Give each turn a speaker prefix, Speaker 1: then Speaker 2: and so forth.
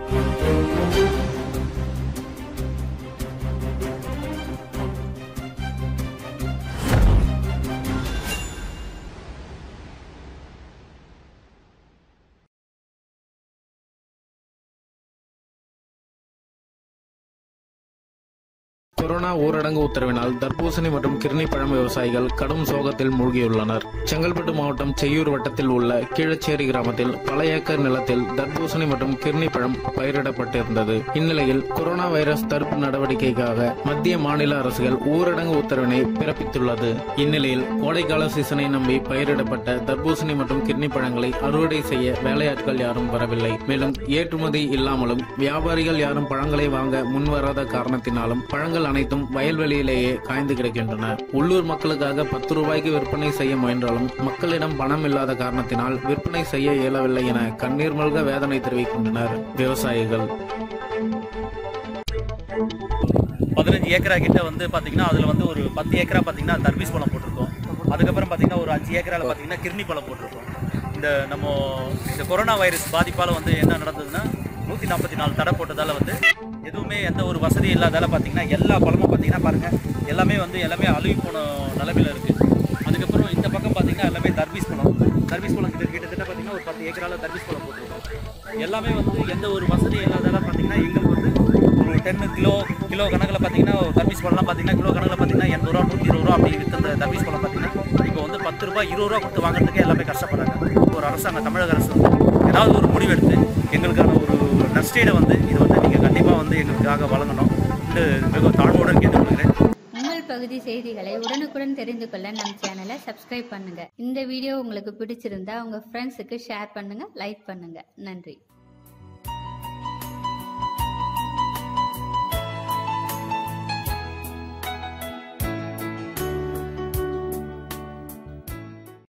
Speaker 1: Corona ஊரடங்கு உத்தரவினால் தர்பூசணி மற்றும் கிர்னி பழம் விவசாயிகள் கடும் சோகத்தில் மூழ்கியுள்ளனர். செங்கல்பட்டு மாவட்டம் செய்யூர் வட்டத்தில் உள்ள கீழச்சேரி கிராமத்தில் பல ஏக்கர் நிலத்தில் தர்பூசணி மற்றும் கிர்னி பழம் பயிரிடப்பட்டிருந்தது. இந்நிலையில் கொரோனா வைரஸ் தடுப்பு நடவடிக்கைக்காக மத்திய மாநில அரசுகள் ஊரடங்கு உத்தரவினை பிறப்பித்துள்ளது. இந்நிலையில் கோடைக்கால சீசனை நம்பி பயிரிடப்பட்ட தர்பூசணி மற்றும் கிர்னி பழங்களை அறுவடை செய்ய வேலையாட்கள் யாரும் வரவில்லை. மேலும் ஏற்றுமதி இல்லாமலும் வியாபாரிகள் யாரும் பழங்களை வாங்க முன்வராத காரணத்தினாலும் பழங்கள் அனைத்தும் வயல்வெளியிலேயே காய்ந்து கிடக்கின்றன. உள்ளூர் மக்களுக்காக 10 ரூபாய்க்கு விற்பனை செய்ய முயன்றாலும் மக்களிடம் பணம் இல்லாத காரணத்தினால் விற்பனை செய்ய இயலவில்லை என கண்ணீர் மல்க வேதனை தெரிவிக்கின்றனர் விவசாயிகள்.
Speaker 2: 15 ஏக்கரா கிட்ட வந்து பாத்தீங்கன்னா அதுல வந்து ஒரு 10 ஏக்கரா பாத்தீங்கன்னா தர்பீஸ் பழம் போட்டிருக்கோம். அதுக்கப்புறம் பாத்தீங்கன்னா ஒரு 5 ஏக்கரால பாத்தீங்கன்னா கிர்னி பழம் போட்டிருக்கோம். இந்த கொரோனா வைரஸ் பாதிப்பால வந்து என்ன நடந்ததுன்னா 144 தடை போட்டதால வந்து எதுவுமே எந்த ஒரு வசதி இல்லாதால பார்த்தீங்கன்னா எல்லா பழமும் பார்த்தீங்கன்னா பாருங்கள் எல்லாமே அழுகி போன நிலமையில இருக்குது. அதுக்கப்புறம் இந்த பக்கம் பார்த்தீங்கன்னா எல்லாமே தர்பீஸ் பழம் கிட்டத்தட்ட பார்த்தீங்கன்னா ஒரு 10 ஏக்கரால தர்பீஸ் பழம் போட்டிருக்கோம். எல்லாமே வந்து எந்த ஒரு வசதி இல்லாதால பார்த்தீங்கன்னா எங்களுக்கு வந்து ஒரு 10 கிலோ கணக்கில் பார்த்தீங்கன்னா தர்பீஸ் பழம்லாம் பார்த்தீங்கன்னா கிலோ கணக்கில் பார்த்தீங்கன்னா 80 ரூபா 120 ரூபா அப்படி விற்ற தர்பீஸ் பழம் பார்த்தீங்கன்னா இப்போ வந்து 10 ரூபா 20 ரூபா கொடுத்து வாங்குறதுக்கே எல்லாமே கஷ்டப்படுறாங்க. ஒரு அரசாங்கம் தமிழக அரசு ஏதாவது ஒரு முடிவெடுத்து எங்களுக்கான ஒரு நஷ்டீடை வந்து இது வந்து நீங்கள் கண்டிப்பாக வந்து எங்களுக்காக வழங்கணும் என்று மிக தாழ்வுடன் கேட்டுக்கொள்கிறேன்.
Speaker 3: உங்கள் பகுதி செய்திகளை உடனுக்குடன் தெரிந்து கொள்ள நம் சேனலை சப்ஸ்கிரைப் பண்ணுங்க. இந்த வீடியோ உங்களுக்கு பிடிச்சிருந்தா உங்க ஃப்ரெண்ட்ஸுக்கு ஷேர் பண்ணுங்க, லைக் பண்ணுங்க. நன்றி.